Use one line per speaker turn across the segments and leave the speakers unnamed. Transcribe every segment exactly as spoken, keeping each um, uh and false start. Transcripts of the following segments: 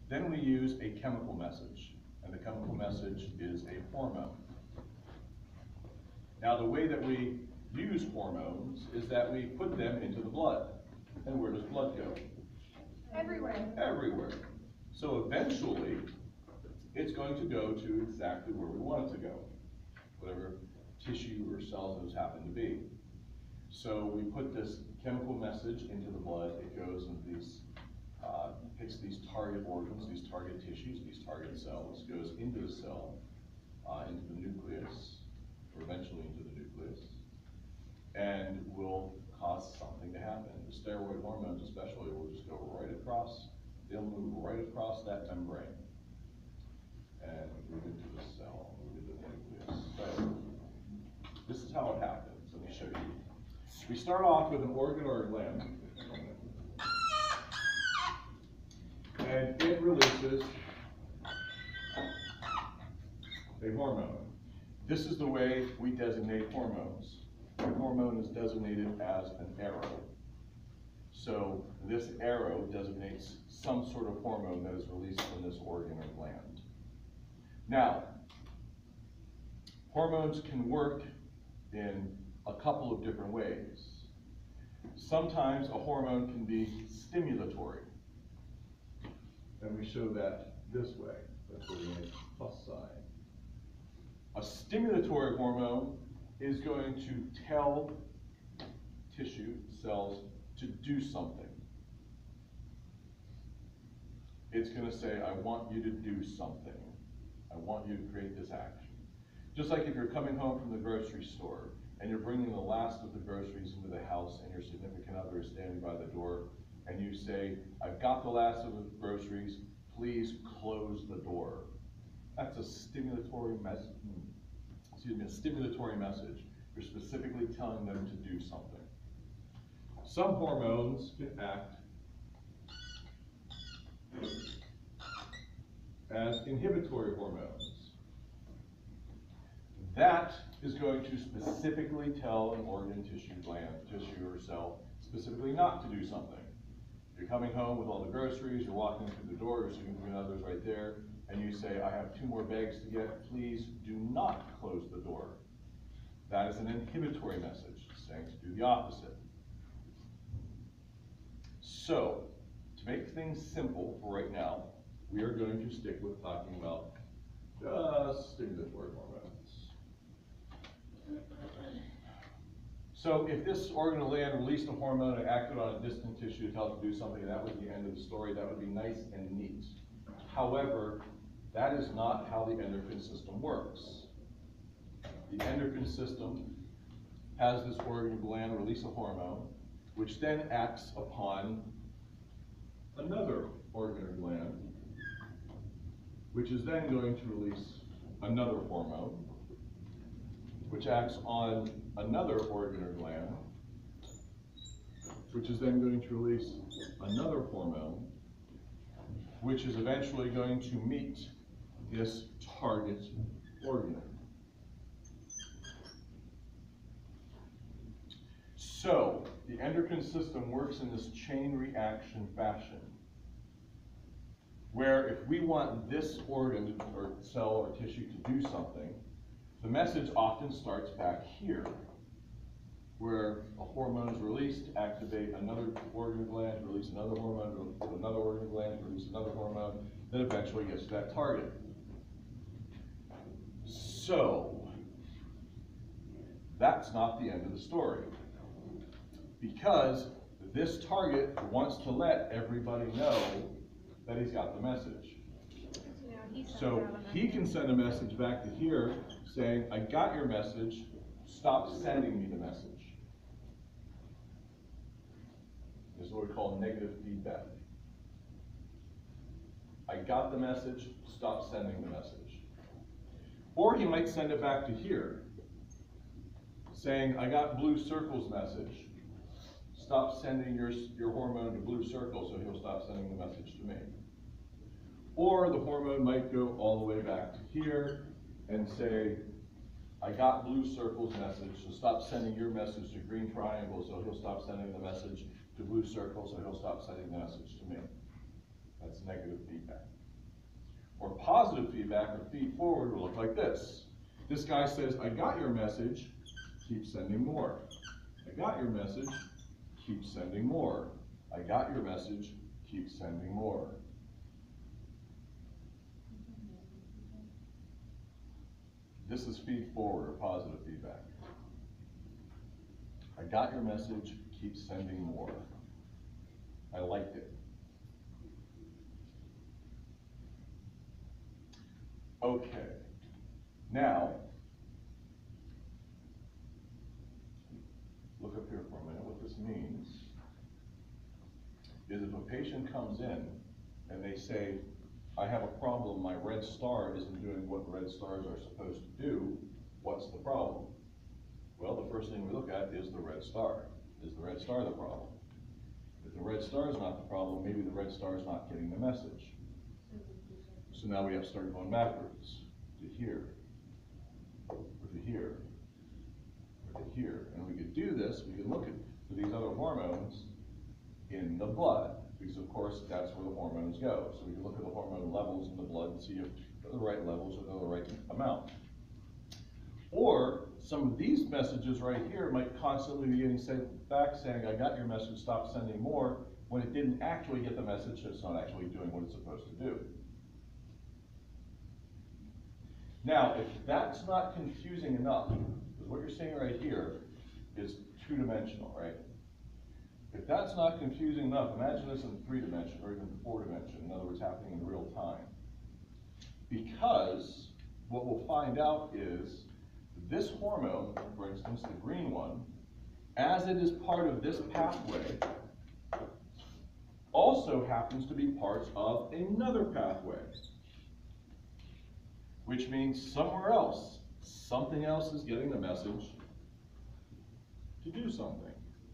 Then we use a chemical message, and the chemical message is a hormone. Now the way that we use hormones is that we put them into the blood. And where does blood go?
Everywhere.
Everywhere. So eventually, it's going to go to exactly where we want it to go, whatever tissue or cells those happen to be. So we put this chemical message into the blood. It goes into these, uh, hits these target organs, these target tissues, these target cells, goes into the cell, uh, into the nucleus, or eventually into the nucleus, and will cause something to happen. The steroid hormones especially will just go right across, they'll move right across that membrane and move into the cell, move into the nucleus. So this is how it happens. Let me show you. We start off with an organ or a gland, and it releases a hormone. This is the way we designate hormones. The hormone is designated as an arrow. So this arrow designates some sort of hormone that is released from this organ or gland. Now, hormones can work in a couple of different ways. Sometimes a hormone can be stimulatory. And we show that this way. That's where we make the plus sign. A stimulatory hormone is going to tell tissue cells to do something. It's going to say, I want you to do something. I want you to create this action. Just like if you're coming home from the grocery store and you're bringing the last of the groceries into the house and your significant other is standing by the door and you say, I've got the last of the groceries, please close the door. That's a stimulatory message. Excuse me, a stimulatory message. You're specifically telling them to do something. Some hormones can act as inhibitory hormones. That is going to specifically tell an organ, tissue, gland, tissue, or cell specifically not to do something. You're coming home with all the groceries, you're walking through the door, your significant other's right there, and you say, I have two more bags to get, please do not close the door. That is an inhibitory message, saying to do the opposite. So, to make things simple for right now, we are going to stick with talking about just stimulatory hormones. So if this organ or gland released a hormone and acted on a distant tissue to tell it to do something, that would be the end of the story. That would be nice and neat. However, that is not how the endocrine system works. The endocrine system has this organ or gland release a hormone, which then acts upon another organ or gland, which is then going to release another hormone, which acts on another organ or gland, which is then going to release another hormone, which is eventually going to meet this target organ. So, the endocrine system works in this chain reaction fashion, where if we want this organ or cell or tissue to do something, the message often starts back here, where a hormone is released to activate another organ gland, to release another hormone, to another organ gland, to release another hormone, that eventually gets to that target. So, that's not the end of the story. Because this target wants to let everybody know that he's got the message. So he can send a message back to here saying, I got your message, stop sending me the message. This is what we call negative feedback. I got the message, stop sending the message. Or he might send it back to here, saying, I got blue circle's message, stop sending your, your hormone to blue circle, so he'll stop sending the message to me. Or the hormone might go all the way back to here and say, I got blue circle's message, so stop sending your message to green triangle, so he'll stop sending the message to blue circle, so he'll stop sending the message to me. That's negative feedback. Or positive feedback or feed forward will look like this. This guy says, I got your message, keep sending more. I got your message, keep sending more. I got your message, keep sending more. This is feed forward or positive feedback. I got your message, keep sending more. I liked it. Okay, now, look up here for a minute. What this means is if a patient comes in and they say, I have a problem, my red star isn't doing what red stars are supposed to do, what's the problem? Well, the first thing we look at is the red star. Is the red star the problem? If the red star is not the problem, maybe the red star is not getting the message. So now we have to start going backwards to here, or to here, or to here. And we could do this, we can look at for these other hormones in the blood, because of course that's where the hormones go. So we can look at the hormone levels in the blood and see if they're the right levels or they're the right amount. Or some of these messages right here might constantly be getting sent back saying, I got your message, stop sending more, when it didn't actually get the message, so it's not actually doing what it's supposed to do. Now, if that's not confusing enough, because what you're seeing right here is two-dimensional, right? If that's not confusing enough, imagine this in three dimension or even four dimension, in other words, happening in real time. Because what we'll find out is this hormone, for instance, the green one, as it is part of this pathway, also happens to be part of another pathway. Which means somewhere else, something else is getting the message to do something.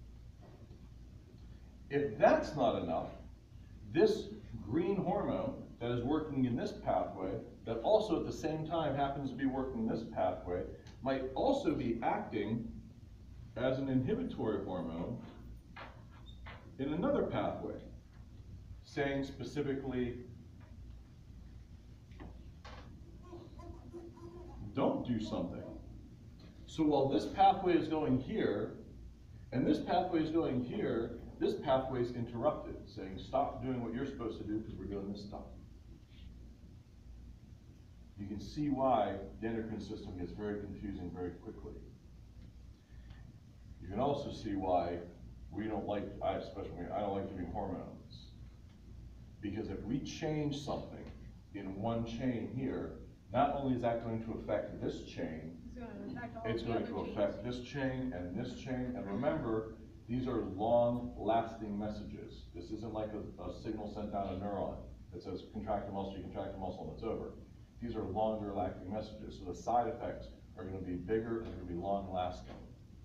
If that's not enough, this green hormone that is working in this pathway, that also at the same time happens to be working in this pathway, might also be acting as an inhibitory hormone in another pathway, saying specifically, don't do something. So while this pathway is going here, and this pathway is going here, this pathway is interrupted, saying stop doing what you're supposed to do because we're doing this stuff. You can see why the endocrine system gets very confusing very quickly. You can also see why we don't like, I especially, I don't like giving hormones. Because if we change something in one chain here, not only is that going to affect this chain, it's going to affect this chain and this chain. And remember, these are long-lasting messages. This isn't like a, a signal sent down a neuron that says contract the muscle, you contract the muscle, and it's over. These are longer-lasting messages, so the side effects are going to be bigger and they're going to be long-lasting.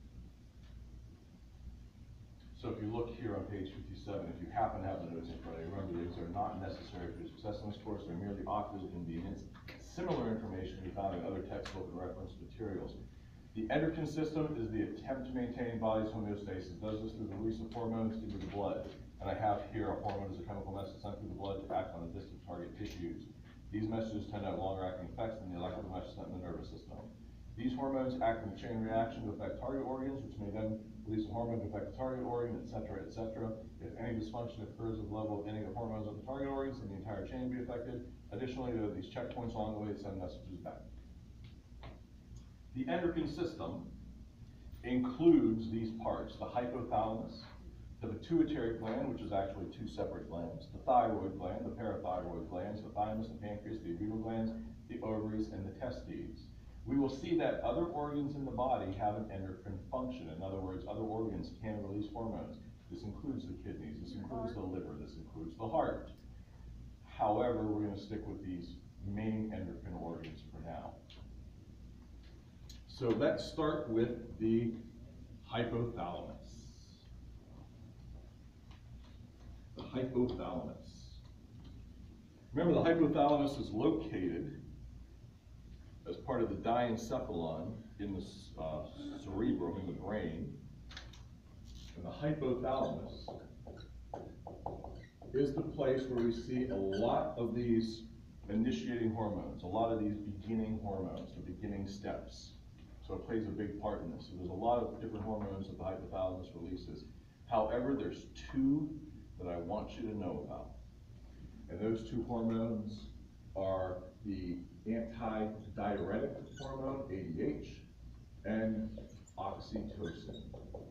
So if you look here on page fifty-seven, if you happen to have the notes in front of you, remember these are not necessary for your success in this course, they're merely optical convenience. Similar information can be found in other textbook and reference materials. The endocrine system is the attempt to maintain body's homeostasis. It does this through the release of hormones into the blood. And I have here a hormone is a chemical message sent through the blood to act on the distant target tissues. These messages tend to have longer acting effects than the electrical message sent in the nervous system. These hormones act in a chain reaction to affect target organs, which may then release a hormone to affect the target organ, et cetera, et cetera. If any dysfunction occurs at the level of any of the hormones of the target organs, then the entire chain will be affected. Additionally, there are these checkpoints along the way that send messages back. The endocrine system includes these parts: the hypothalamus, the pituitary gland, which is actually two separate glands, the thyroid gland, the parathyroid glands, the thymus, the pancreas, the adrenal glands, the ovaries, and the testes. We will see that other organs in the body have an endocrine function. In other words, other organs can release hormones. This includes the kidneys, this includes the liver, this includes the heart. However, we're going to stick with these main endocrine organs for now. So let's start with the hypothalamus. The hypothalamus. Remember, the hypothalamus is located as part of the diencephalon in the uh, cerebrum, in the brain. And the hypothalamus is the place where we see a lot of these initiating hormones, a lot of these beginning hormones, the beginning steps. So it plays a big part in this. So there's a lot of different hormones that the hypothalamus releases. However, there's two that I want you to know about. And those two hormones are the antidiuretic hormone, A D H, and oxytocin.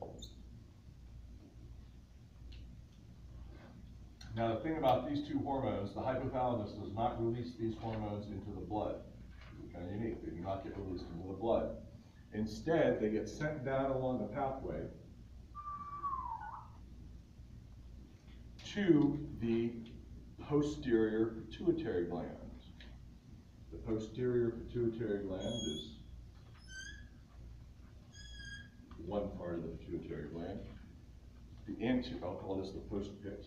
Now the thing about these two hormones, the hypothalamus does not release these hormones into the blood. It's kind of unique. They do not get released into the blood. Instead, they get sent down along the pathway to the posterior pituitary gland. The posterior pituitary gland is one part of the pituitary gland. The anterior, I'll call this the post-pit.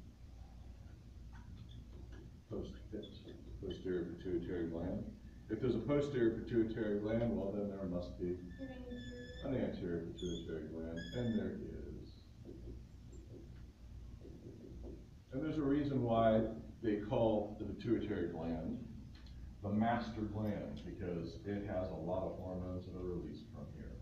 Post-pit, posterior pituitary gland. If there's a posterior pituitary gland, well then there must be an anterior pituitary gland, and there is. And there's a reason why they call the pituitary gland the master gland, because it has a lot of hormones that are released from here.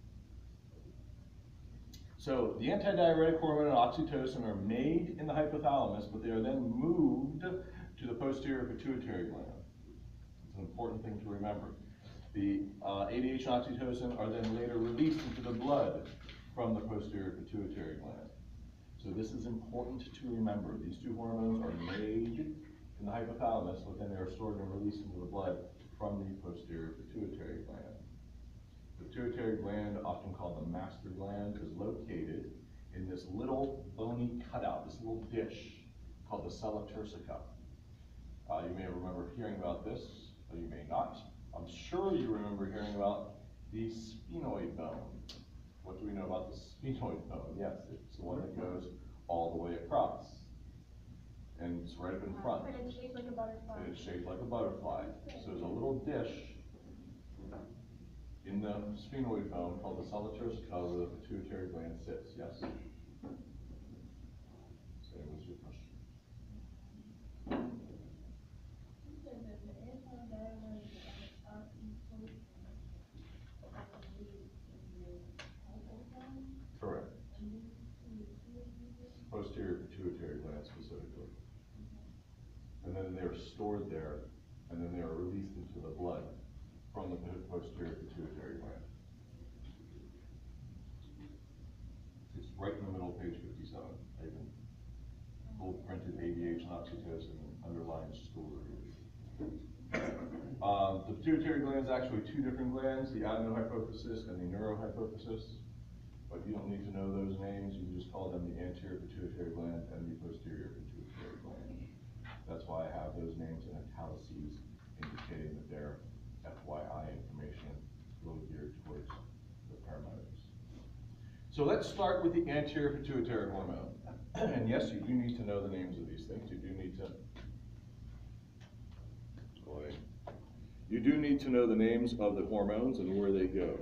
So the antidiuretic hormone and oxytocin are made in the hypothalamus, but they are then moved to the posterior pituitary gland. It's an important thing to remember. The uh, A D H and oxytocin are then later released into the blood from the posterior pituitary gland. So this is important to remember. These two hormones are made in the hypothalamus, but then they are stored and released into the blood from the posterior pituitary gland. The pituitary gland, often called the master gland, is located in this little bony cutout, this little dish called the sella turcica. Uh, you may remember hearing about this, or you may not. I'm sure you remember hearing about the sphenoid bone. What do we know about the sphenoid bone? Yes, it's the one that goes all the way across. And it's right up in front.
And it's shaped like a butterfly.
And it's shaped like a butterfly. So there's a little dish in the sphenoid bone called the sella turcica where the pituitary gland sits. Yes? Say, what's your question? Correct. Posterior pituitary gland specifically. And then they're stored there, and then they are released into the blood from the posterior pituitary gland. It's right in the middle of page fifty-seven. I even bold printed A D H and oxytocin and underlined stored. Um, the pituitary gland is actually two different glands, the adenohypophysis and the neurohypophysis. But you don't need to know those names, you can just call them the anterior pituitary gland and the posterior pituitary gland. That's why I have those names in italices, indicating that they're F Y I information, really geared towards the paramedics. So let's start with the anterior pituitary hormone. And yes, you do need to know the names of these things. You do need to, boy, you do need to know the names of the hormones and where they go.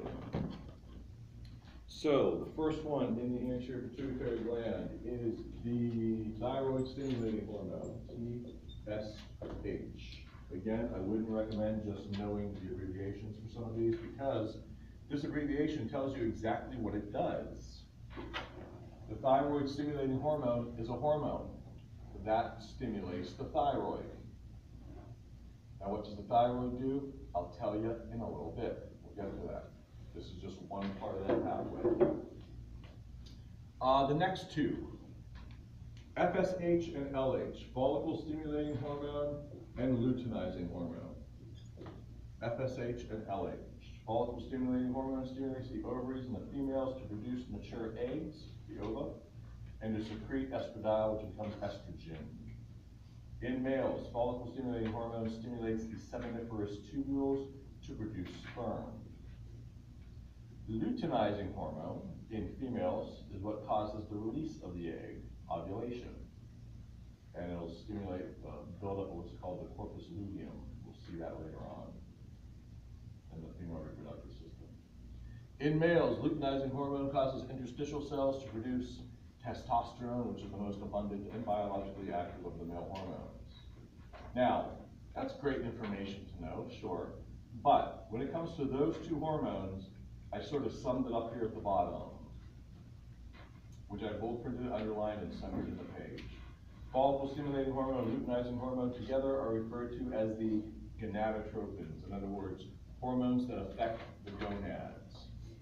So the first one in the anterior pituitary gland is the thyroid stimulating hormone, T S H. Again, I wouldn't recommend just knowing the abbreviations for some of these because this abbreviation tells you exactly what it does. The thyroid stimulating hormone is a hormone that stimulates the thyroid. Now what does the thyroid do? I'll tell you in a little bit. We'll get to that. This is just one part of that pathway. Uh, the next two, F S H and L H, follicle stimulating hormone and luteinizing hormone. F S H and L H. Follicle stimulating hormone stimulates the ovaries in the females to produce mature eggs, the ova, and to secrete estradiol, which becomes estrogen. In males, follicle stimulating hormone stimulates the seminiferous tubules to produce sperm. Luteinizing hormone in females is what causes the release of the egg, ovulation. And it'll stimulate the buildup of what's called the corpus luteum. We'll see that later on in the female reproductive system. In males, luteinizing hormone causes interstitial cells to produce testosterone, which is the most abundant and biologically active of the male hormones. Now, that's great information to know, sure, but when it comes to those two hormones, I sort of summed it up here at the bottom, which I bold printed, underlined, and centered in the page. Follicle stimulating hormone and luteinizing hormone together are referred to as the gonadotropins. In other words, hormones that affect the gonads,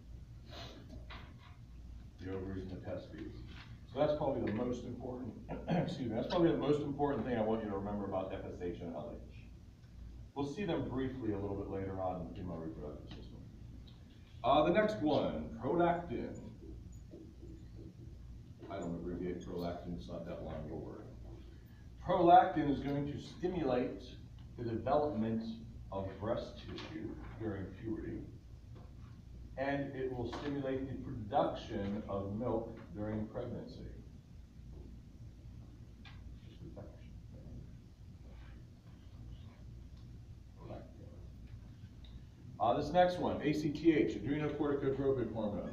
the ovaries and the testes. So that's probably the most important, excuse me, that's probably the most important thing I want you to remember about F S H and L H. We'll see them briefly a little bit later on in the female reproductive system. Uh, the next one, prolactin. I don't abbreviate prolactin, it's not that long of a word. Prolactin is going to stimulate the development of breast tissue during puberty, and it will stimulate the production of milk during pregnancy. Uh, this next one, A C T H, adrenocorticotropic hormone,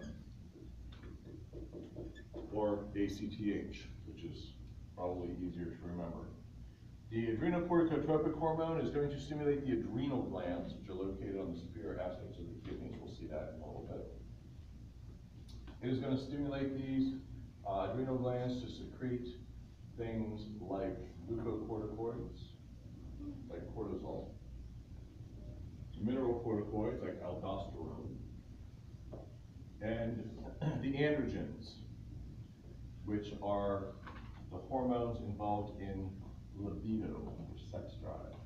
or A C T H, which is probably easier to remember. The adrenocorticotropic hormone is going to stimulate the adrenal glands, which are located on the superior aspects of the kidneys. We'll see that in a little bit. It is going to stimulate these uh, adrenal glands to secrete things like glucocorticoids, like cortisol, mineral corticoids like aldosterone, and the androgens, which are the hormones involved in libido, or sex drive.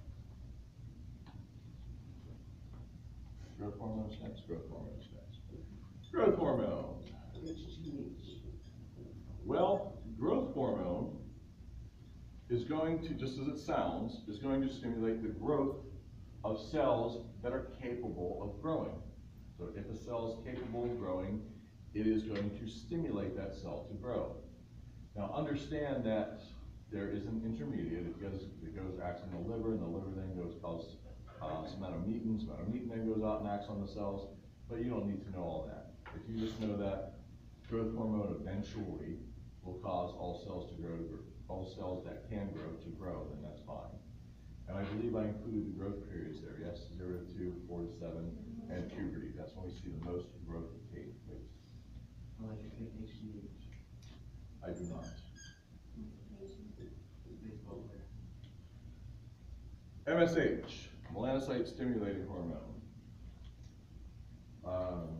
Growth hormones next, growth hormones next. Growth hormone. Well, growth hormone is going to, just as it sounds, is going to stimulate the growth of cells that are capable of growing. So if a cell is capable of growing, it is going to stimulate that cell to grow. Now understand that there is an intermediate. It goes, it goes acts in the liver, and the liver then goes causes uh, somatometin. Somatometin then goes out and acts on the cells, but you don't need to know all that. If you just know that growth hormone eventually will cause all cells to grow, to, all cells that can grow to grow, then that's fine. And I believe I included the growth periods there, yes, zero to two, four to seven, and puberty. That's when we see the most growth take place.
I like to take H G H.
I do not.
Baseball player.
M S H, melanocyte stimulating hormone. Um,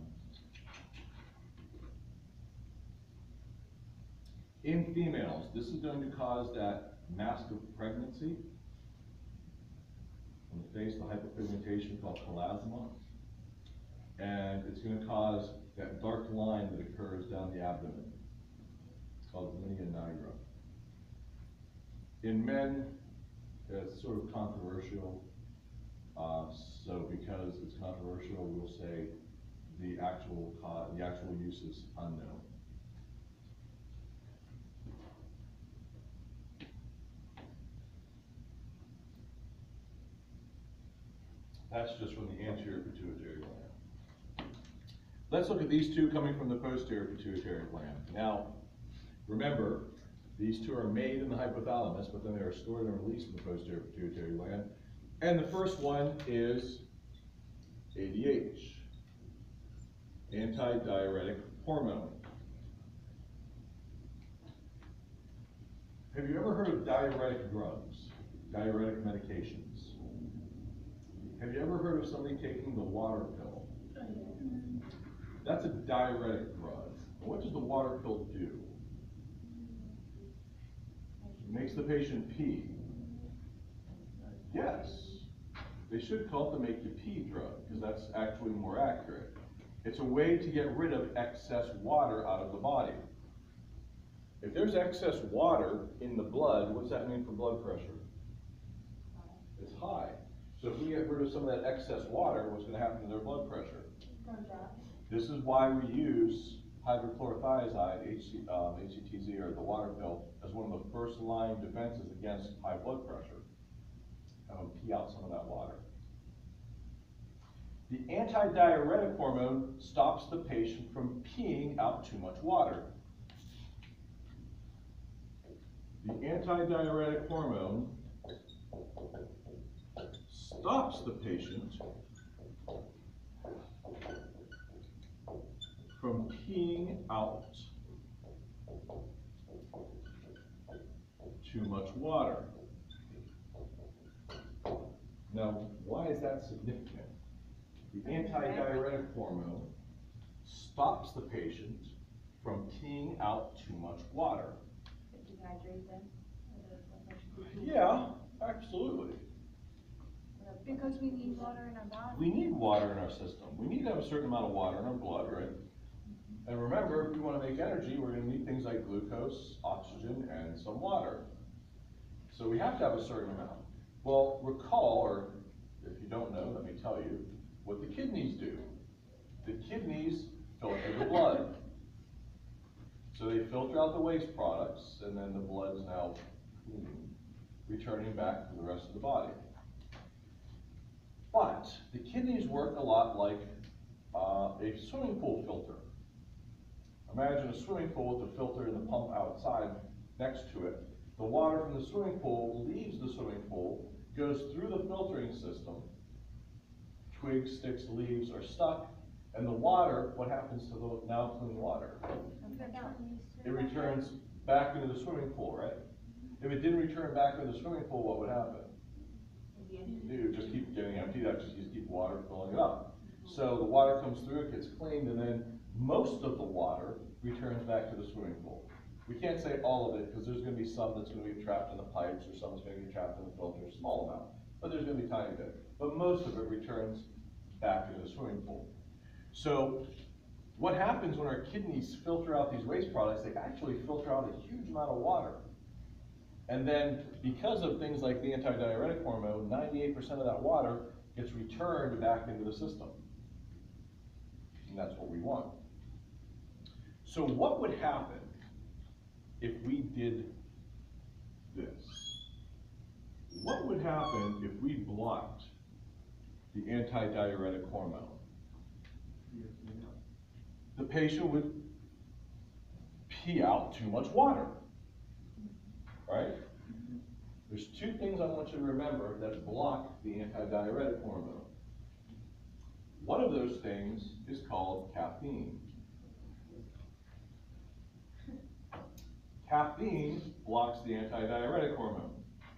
in females, this is going to cause that mask of pregnancy on the face, the hypopigmentation called chlasma, and it's going to cause that dark line that occurs down the abdomen. It's called linea nigra. In men, it's sort of controversial. Uh, so because it's controversial, we'll say the actual cause, the actual use is unknown. That's just from the anterior pituitary gland. Let's look at these two coming from the posterior pituitary gland. Now, remember, these two are made in the hypothalamus, but then they are stored and released in the posterior pituitary gland. And the first one is A D H, antidiuretic hormone. Have you ever heard of diuretic drugs, diuretic medications? Have you ever heard of somebody taking the water pill? That's a diuretic drug. What does the water pill do? It makes the patient pee. Yes. They should call it the make you pee drug, because that's actually more accurate. It's a way to get rid of excess water out of the body. If there's excess water in the blood, what's that mean for blood pressure? It's high. So if we get rid of some of that excess water, what's going to happen to their blood pressure? This is why we use hydrochlorothiazide, H C, um, H C T Z, or the water pill, as one of the first line defenses against high blood pressure. Have them pee out some of that water. The antidiuretic hormone stops the patient from peeing out too much water. The antidiuretic hormone stops the patient from peeing out too much water. Now, why is that significant? The antidiuretic hormone stops the patient from peeing out too much water.
Dehydrate them?
Yeah, absolutely.
Because we need water in our body.
We need water in our system. We need to have a certain amount of water in our blood, right? And remember, if we want to make energy, we're going to need things like glucose, oxygen, and some water. So we have to have a certain amount. Well, recall, or if you don't know, let me tell you, what the kidneys do. The kidneys filter the blood. So they filter out the waste products, and then the blood is now clean, returning back to the rest of the body. But the kidneys work a lot like uh, a swimming pool filter. Imagine a swimming pool with a filter and the pump outside next to it. The water from the swimming pool leaves the swimming pool, goes through the filtering system. Twigs, sticks, leaves are stuck, and the water, what happens to the now clean water? It returns back into the swimming pool, right? If it didn't return back into the swimming pool, what would happen? You would just keep getting emptied out, just, just keep water filling it up. So the water comes through, it gets cleaned, and then most of the water returns back to the swimming pool. We can't say all of it, because there's going to be some that's going to be trapped in the pipes, or some that's going to be trapped in the filter, a small amount. But there's going to be a tiny bit. But most of it returns back into the swimming pool. So what happens when our kidneys filter out these waste products? They actually filter out a huge amount of water. And then, because of things like the antidiuretic hormone, ninety-eight percent of that water gets returned back into the system. And that's what we want. So what would happen if we did this? What would happen if we blocked the antidiuretic hormone? The patient would pee out too much water, right? There's two things I want you to remember that block the antidiuretic hormone. One of those things is called caffeine. Caffeine blocks the antidiuretic hormone,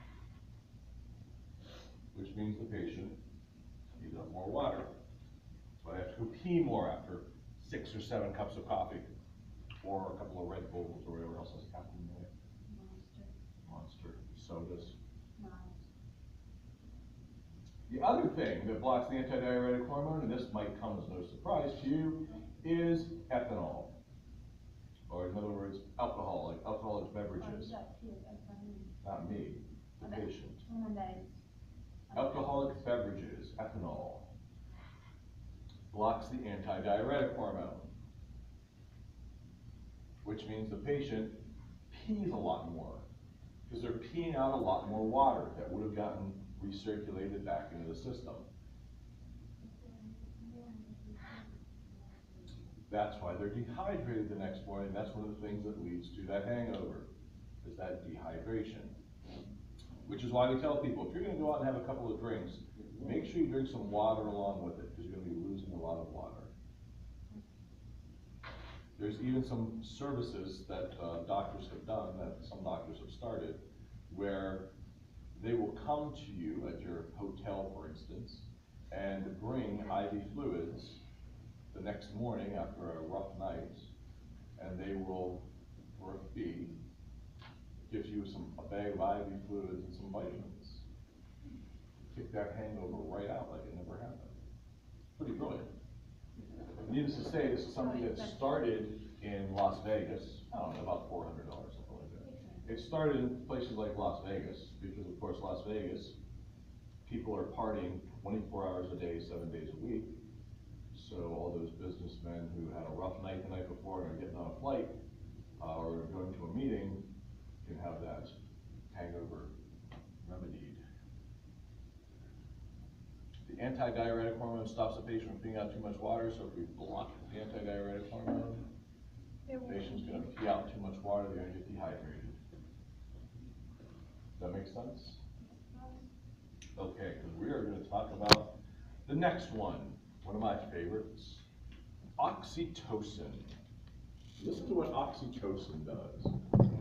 which means the patient needs up more water. So I have to go pee more after six or seven cups of coffee, or a couple of Red Bulls, or whatever else has caffeine in it. Monster. Monster sodas. The other thing that blocks the antidiuretic hormone, and this might come as no surprise to you, is ethanol. Or in other words, alcoholic, alcoholic beverages. Not me, the patient. Alcoholic beverages, ethanol, blocks the antidiuretic hormone, which means the patient pees a lot more, because they're peeing out a lot more water that would have gotten recirculated back into the system. That's why they're dehydrated the next morning. That's one of the things that leads to that hangover, is that dehydration. Which is why we tell people, if you're going to go out and have a couple of drinks, make sure you drink some water along with it, because you're going to be losing a lot of water. There's even some services that uh, doctors have done, that some doctors have started, where they will come to you at your hotel, for instance, and bring I V fluids the next morning after a rough night, and they will, for a fee, give you some a bag of I V fluids and some vitamins. Kick that hangover right out like it never happened. Pretty brilliant. Needless to say, this is something that started in Las Vegas, I don't know, about four hundred dollars, something like that. It started in places like Las Vegas, because of course Las Vegas, people are partying twenty-four hours a day, seven days a week. So all those businessmen who had a rough night the night before and are getting on a flight, uh, or going to a meeting, can have that hangover remedied. The antidiuretic hormone stops the patient from peeing out too much water, so if we block the antidiuretic hormone, the patient's going to pee out too much water, they're going to get dehydrated. that make sense? Okay, because we are going to talk about the next one, one of my favorites, oxytocin. Listen to what oxytocin does.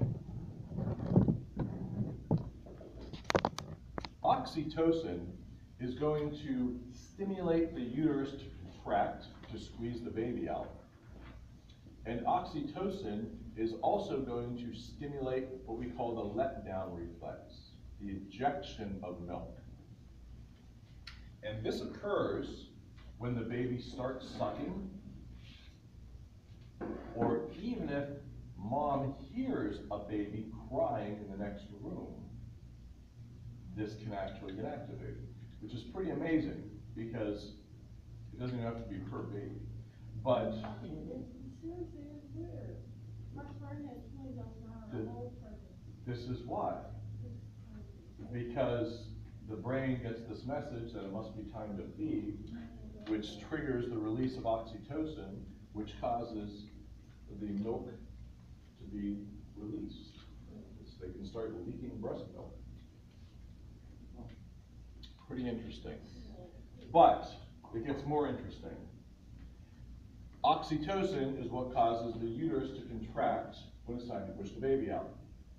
Oxytocin is going to stimulate the uterus to contract, to squeeze the baby out. And oxytocin is also going to stimulate what we call the letdown reflex, the ejection of milk. And this occurs when the baby starts sucking, or even if mom hears a baby crying in the next room, this can actually get activated, which is pretty amazing because it doesn't even have to be her baby. But this is why. Because the brain gets this message that it must be time to feed, which triggers the release of oxytocin, which causes the milk to be released. So they can start leaking breast milk. Pretty interesting. But it gets more interesting. Oxytocin is what causes the uterus to contract when it's time to push the baby out.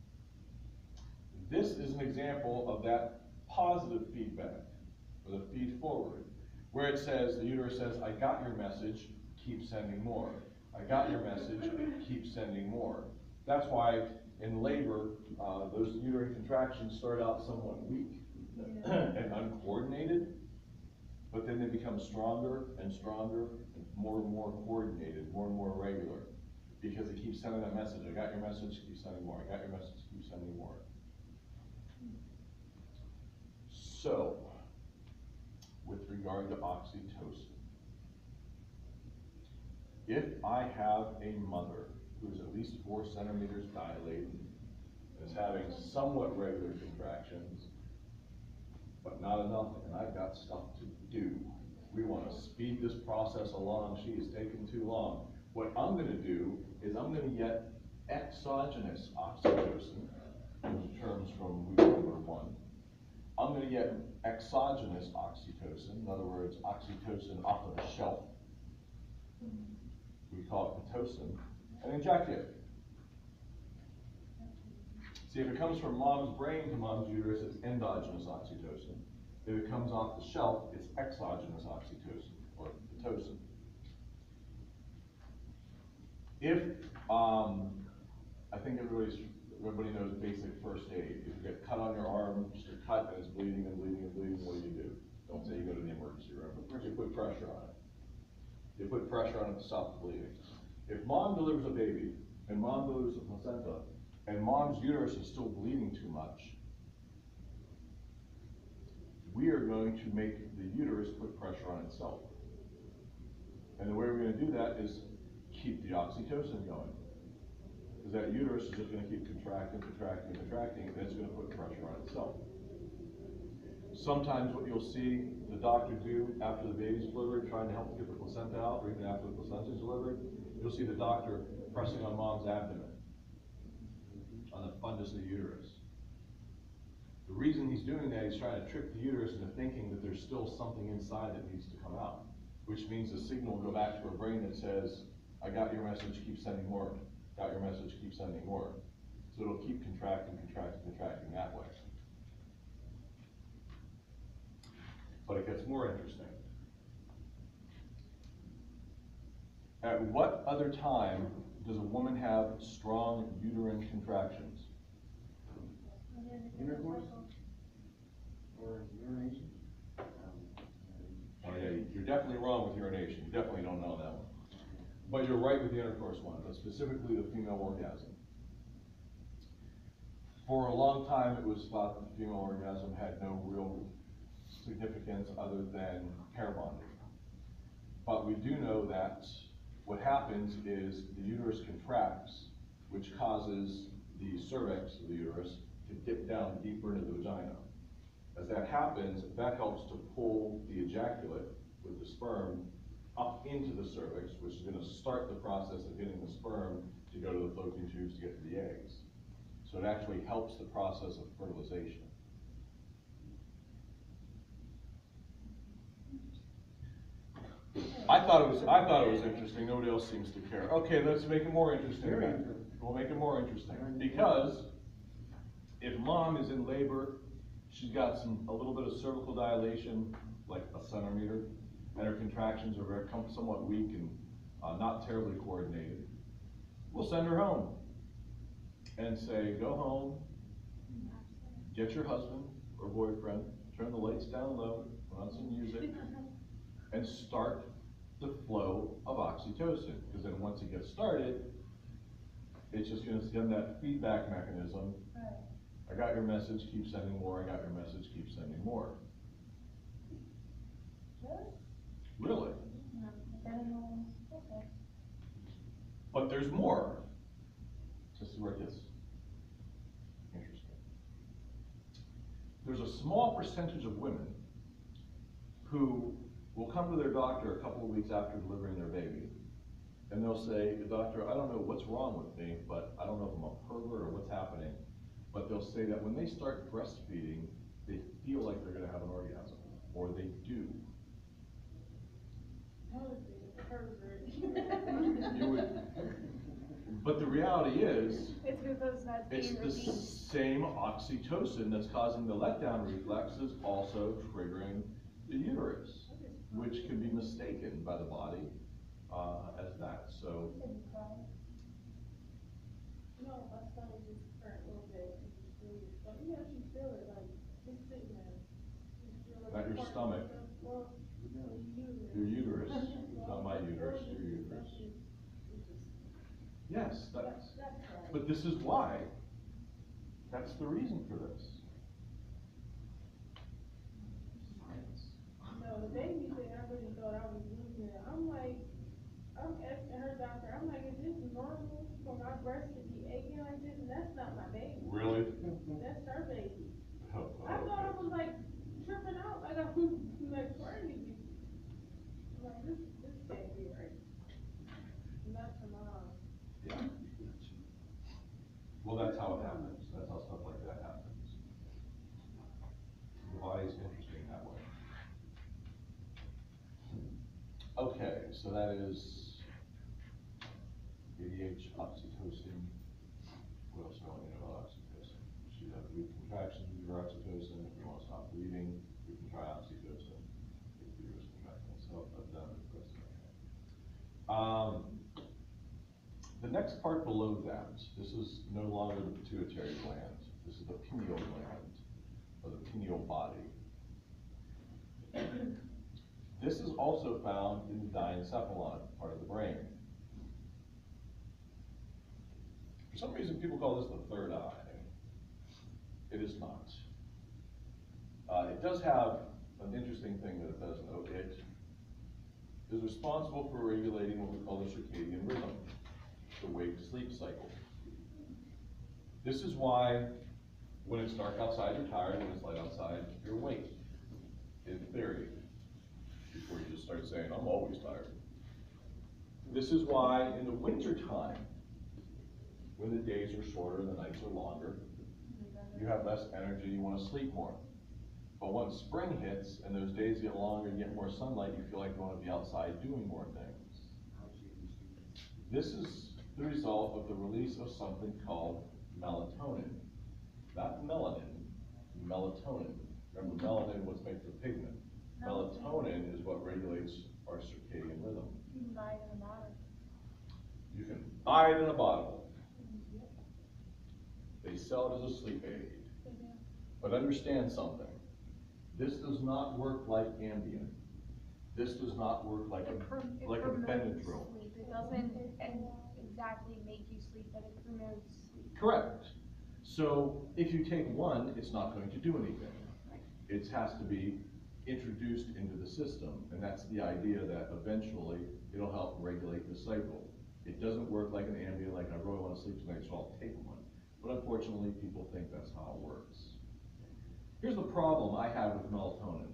This is an example of that positive feedback, or the feed forward, where it says, the uterus says, I got your message, keep sending more. I got your message, keep sending more. That's why in labor, uh, those uterine contractions start out somewhat weak and uncoordinated, but then they become stronger and stronger, and more and more coordinated, more and more regular, because it keeps sending that message. I got your message, keep sending more. I got your message, keep sending more. So, with regard to oxytocin, if I have a mother who is at least four centimeters dilated, is having somewhat regular contractions, but not enough, and I've got stuff to do. We want to speed this process along. She is taking too long. What I'm going to do is I'm going to get exogenous oxytocin, which terms from week number one. I'm going to get exogenous oxytocin, in other words, oxytocin off of the shelf. We call it Pitocin, and inject it. See, if it comes from mom's brain to mom's uterus, it's endogenous oxytocin. If it comes off the shelf, it's exogenous oxytocin, or Pitocin. If, um, I think everybody's, everybody knows basic first aid. If you get cut on your arm, just a cut and it's bleeding and bleeding and bleeding, what do you do? Don't say you go to the emergency room. You put pressure on it. You put pressure on it to stop the bleeding. If mom delivers a baby, and mom delivers a placenta, and mom's uterus is still bleeding too much, we are going to make the uterus put pressure on itself. And the way we're going to do that is keep the oxytocin going. Because that uterus is just going to keep contracting, contracting, contracting, and it's going to put pressure on itself. Sometimes what you'll see the doctor do after the baby's delivered, trying to help get the placenta out, or even after the placenta is delivered, you'll see the doctor pressing on mom's abdomen, on the fundus of the uterus. The reason he's doing that, he's trying to trick the uterus into thinking that there's still something inside that needs to come out, which means the signal will go back to her brain that says, I got your message, keep sending more. Got your message, keep sending more. So it'll keep contracting, contracting, contracting that way. But it gets more interesting. At what other time does a woman have strong uterine contractions?
Intercourse? Or urination?
Oh yeah, you're definitely wrong with urination. You definitely don't know that one. But you're right with the intercourse one, but specifically the female orgasm. For a long time, it was thought that the female orgasm had no real significance other than pair bonding. But we do know that what happens is the uterus contracts, which causes the cervix of the uterus to dip down deeper into the vagina. As that happens, that helps to pull the ejaculate with the sperm up into the cervix, which is going to start the process of getting the sperm to go to the fallopian tubes to get to the eggs. So it actually helps the process of fertilization. I thought it was, I thought it was interesting, nobody else seems to care. Okay, let's make it more interesting
Very
then.
interesting.
We'll make it more interesting, because if mom is in labor, she's got some, a little bit of cervical dilation, like a centimeter, and her contractions are very, somewhat weak and uh, not terribly coordinated, we'll send her home and say, go home, get your husband or boyfriend, turn the lights down low, put on some music, and start the flow of oxytocin, because then once it gets started, it's just gonna send that feedback mechanism. I got your message, keep sending more, I got your message, keep sending more. Really? But there's more. Just see where it gets interesting. There's a small percentage of women who will come to their doctor a couple of weeks after delivering their baby, and they'll say, doctor, I don't know what's wrong with me, but I don't know if I'm a pervert or what's happening, but they'll say that when they start breastfeeding, they feel like they're gonna have an orgasm, or they do. You would, but the reality is,
It's because that's
it's
being
the
repeated.
same oxytocin that's causing the letdown reflex is also triggering the uterus, which can be mistaken by the body uh, as that. So,
No, my stomach just hurt a little bit. But you actually feel it, like, just sitting there. You feel like
not your
part-
stomach,
Well,
your uterus. It's not my uterus, your uterus. Yes, that's,
That's, that's right.
but this is why. That's the reason for this.
No, the baby thing, I really thought I was losing it. I'm like, I'm asking her doctor, I'm like, is this normal for my breast to be aching like this? And that's not my baby.
Really?
That's her baby.
Oh,
I thought I
okay.
was like tripping out, like I was like crazy. I'm like, this, this can't be right. And that's her mom.
Yeah. Well, that's how it happens. That's how stuff like that happens. The body's interesting that way. Okay, so that is A D H, oxytocin. What else do I need about oxytocin? You have weak contractions with your oxytocin. If you want to stop bleeding, you can try oxytocin. If the uterus contracting itself, but then of course. Um, the next part below that, this is no longer the pituitary gland. This is the pineal gland, or the pineal body. This is also found in the diencephalon, part of the brain. For some reason, people call this the third eye. It is not. Uh, it does have an interesting thing that it does though. It is responsible for regulating what we call the circadian rhythm, the wake-sleep cycle. This is why when it's dark outside, you're tired. When it's light outside, you're awake, in theory. Before you just start saying, I'm always tired. This is why in the winter time, when the days are shorter and the nights are longer, you have less energy, you want to sleep more. But once spring hits and those days get longer and you get more sunlight, you feel like you want to be outside doing more things. This is the result of the release of something called melatonin. Not melanin, melatonin. Remember, melanin was made for pigment. Melatonin is what regulates our circadian rhythm.
You can buy it in a bottle.
You can buy it in a bottle. They sell it as a sleep aid. But understand something. This does not work like Ambien. This does not work like
It prom-
a
it
like a
promotes
Benadryl.
sleep. It doesn't en- exactly make you sleep, but it promotes sleep.
Correct. So if you take one, it's not going to do anything. It has to be introduced into the system, and that's the idea that eventually it'll help regulate the cycle. It doesn't work like an Ambien, like I really want to sleep tonight, so I'll take one. But unfortunately, people think that's how it works. Here's the problem I have with melatonin.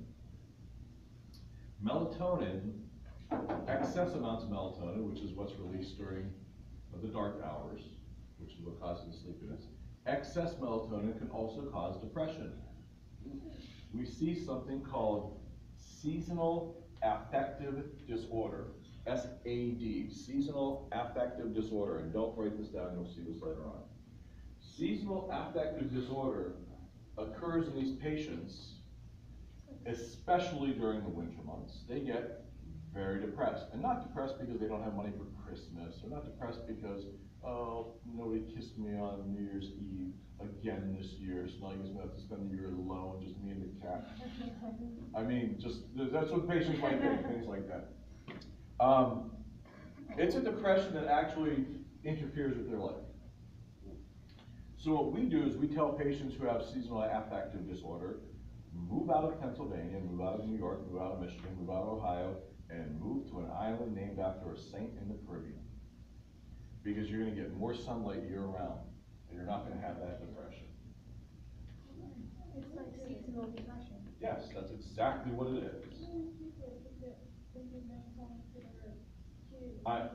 Melatonin, excess amounts of melatonin, which is what's released during the dark hours, which is what causes sleepiness, excess melatonin can also cause depression. We see something called seasonal affective disorder, S A D, seasonal affective disorder, and don't write this down, you'll see this later on. Seasonal affective disorder occurs in these patients, especially during the winter months. They get very depressed, and not depressed because they don't have money for Christmas, or not depressed because, oh, nobody kissed me on New Year's Eve again this year, so now I guess I'm gonna have to spend the year alone, just me and the cat. I mean, just, that's what patients might think, things like that. Um, it's a depression that actually interferes with their life. So what we do is we tell patients who have seasonal affective disorder, move out of Pennsylvania, move out of New York, move out of Michigan, move out of Ohio, and move to an island named after a saint in the Caribbean. Because you're gonna get more sunlight year round, and you're not gonna have that depression.
It's like seasonal depression.
Yes, that's exactly what it is. I,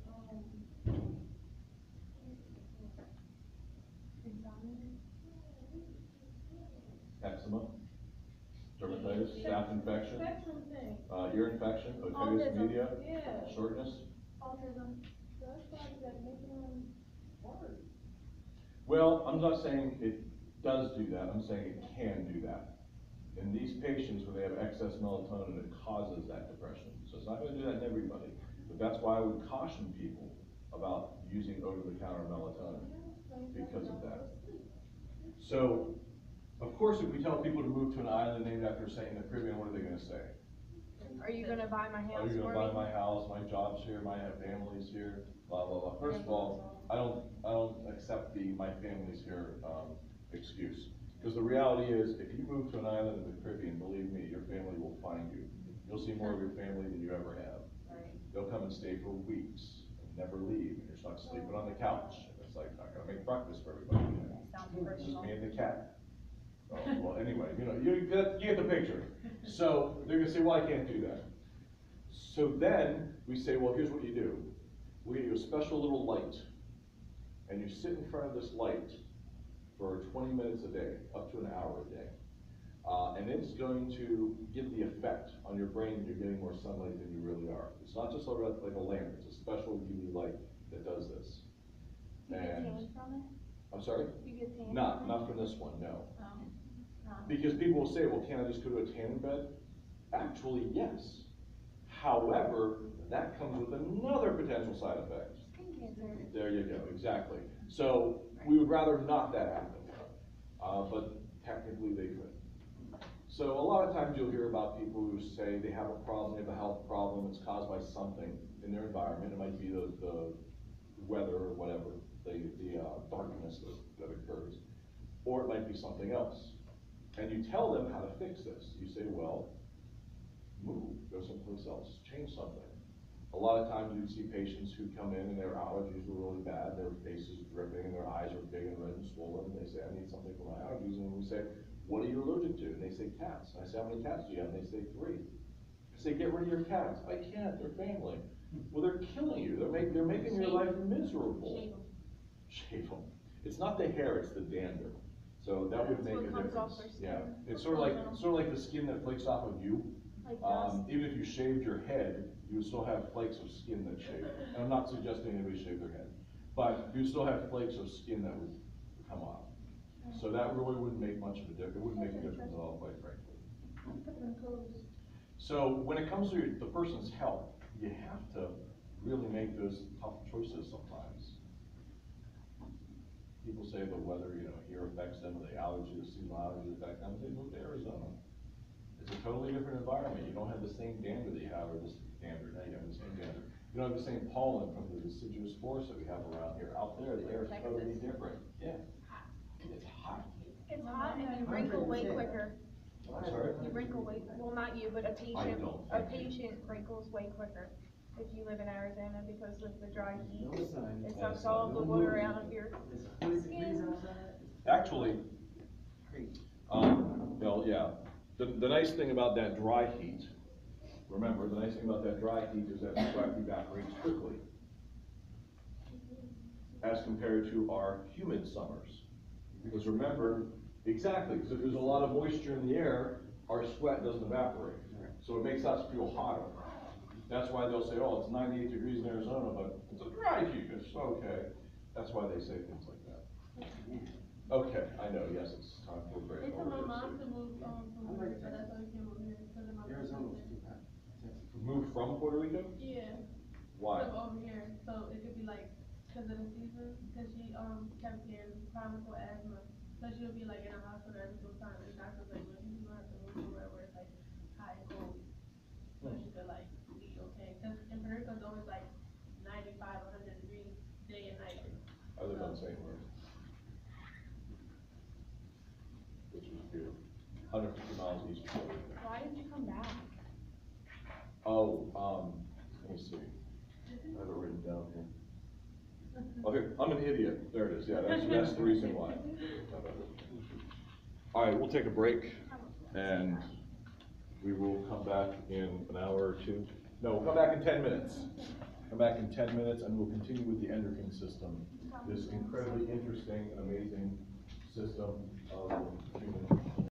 eczema, dermatitis, staph infection,
Spectrum thing.
uh, ear infection, otitis
Autism.
media,
Yeah.
shortness.
Autism.
That's probably like making them worse.
Well, I'm not saying it does do that, I'm saying it can do that. In these patients where they have excess melatonin, it causes that depression. So it's not gonna do that in everybody, but that's why I would caution people about using over-the-counter melatonin, because of that. So, of course, if we tell people to move to an island named after a saint in the Caribbean, what are they gonna say?
Are you gonna buy my house
Are you
for
gonna
me?
buy my house, my job's here, my family's here, blah, blah, blah. First of all, I don't, I don't accept the my family's here, um, excuse. Because the reality is, if you move to an island in the Caribbean, believe me, your family will find you. You'll see more of your family than you ever have.
Right.
They'll come and stay for weeks and never leave, and you're stuck sleeping on the couch. And it's like, not gonna make breakfast for everybody.
Sounds
It's just
personal.
me and the cat. Oh, well, anyway, you know, you get, you get the picture. So they're gonna say, well, I can't do that. So then we say, well, here's what you do. We get you a special little light, and you sit in front of this light for twenty minutes a day, up to an hour a day. Uh, and it's going to give the effect on your brain that you're getting more sunlight than you really are. It's not just like a, like a lamp, it's a special U V light that does this.
You get
And,
tan from it?
I'm sorry?
You get tan?
Not,
from
not from this one, no.
it? No.
Because people will say, well, can't I just go to a tanning bed? Actually, yes. However, that comes with another potential side effect.
Skin cancer.
There you go, exactly. So we would rather not that happen, uh, but technically they could. So a lot of times you'll hear about people who say they have a problem, they have a health problem, it's caused by something in their environment. It might be the, the weather or whatever, the, the uh, darkness that, that occurs, or it might be something else. And you tell them how to fix this. You say, well, move, go someplace else, change something. A lot of times you'd see patients who come in and their allergies were really bad, their face is dripping and their eyes are big and red and swollen, and they say, I need something for my allergies, and we say, what are you allergic to? And they say, cats. And I say, how many cats do you have? And they say, three. I say, get rid of your cats. I can't, they're family. Well, they're killing you, they're, make, they're making your life miserable.
Shave 'em.
Shave them. It's not the hair, it's the dander. So that would
That's
make a
what comes off
difference.
their
Yeah,
skin.
it's sort of like, sort of like the skin that flakes off of you.
Like
Um,
dust.
even if you shaved your head, you would still have flakes of skin that shave. And I'm not suggesting anybody shave their head, but you still have flakes of skin that would come off. So that really wouldn't make much of a difference. It wouldn't make a difference at all, quite frankly. So when it comes to the person's health, you have to really make those tough choices sometimes. People say the weather, you know, here affects them, or the allergy, the seasonal allergies affect them, they move to Arizona. It's a totally different environment. You don't have the same dander that you have, or this dander, now you have the same dander. You don't have the same pollen from the deciduous forests that we have around here. Out there, the air is totally different. Yeah. It's hot.
It's hot and you wrinkle way quicker.
I'm sorry?
You wrinkle way, well, not you, but a patient,
don't,
a
thank you.
patient wrinkles way quicker if you live in Arizona, because with the dry heat,
No sun.
it sucks all of the water out of your
It's forty degrees outside.
Actually,
Great.
um, well, yeah. The, the nice thing about that dry heat, remember, the nice thing about that dry heat is that sweat evaporates quickly, as compared to our humid summers.
Because remember, exactly, because if there's a lot of moisture in the air, our sweat doesn't evaporate. So it makes us feel hotter. That's why they'll say, oh, it's ninety-eight degrees in Arizona, but it's a dry heat, it's okay. That's why they say things like that. Okay, I know, yes, it's time for a break.
They told my mom to move, um, from
I like
here, so that's why we came over here, because of my.
Arizona was too hot. Texas.
Move from Puerto Rico?
Yeah.
Why?
Live over here, so it could be like, cause of the season, cause she, um, kept getting chronic asthma. So she'll be like in a hospital every single time, and the doctor's like, well, you don't have to move somewhere where it's like high and cold. So she could like be okay, cause in Puerto Rico it's always like ninety-five, one hundred degrees day and night.
I live on Saint Louis. Which is here, one hundred fifty miles east of Puerto Rico.
Why did you come back?
Oh, um, let me see. I have it written down here. Okay, I'm an idiot. There it is. Yeah, that's, that's the reason why. All right, we'll take a break and we will come back in an hour or two. No, we'll come back in ten minutes. Come back in ten minutes and we'll continue with the endocrine system. This incredibly interesting and amazing system of human